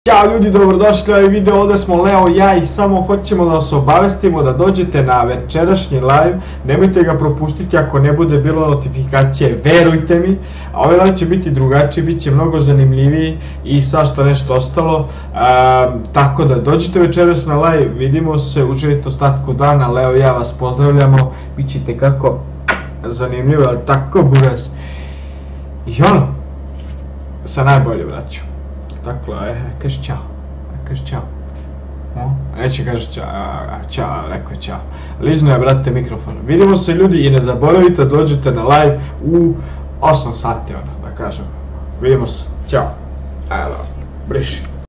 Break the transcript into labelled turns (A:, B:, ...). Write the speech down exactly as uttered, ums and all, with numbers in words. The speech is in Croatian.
A: Ćao ljudi, dobrodošli u ovaj video, ovdje smo Leo i ja i samo hoćemo da vas obavestimo da dođete na večerašnji live, nemojte ga propustiti ako ne bude bilo notifikacije, verujte mi, a ovaj live će biti drugačiji, bit će mnogo zanimljiviji i svašta nešto ostalo, tako da dođite večeras na live, vidimo se, uživajte ostatku dana, Leo i ja vas pozdravljamo, bit ćete kako zanimljivo, ali tako buraz, i ono, sa najbolje braću. Tako, e, kaži čao, kaži čao, neće kaži čao, čao, rekao je čao, lizno je brate mikrofon, vidimo se ljudi i ne zaboravite dođete na live u osam sati, ono, da kažem, vidimo se, čao, ajde, briši.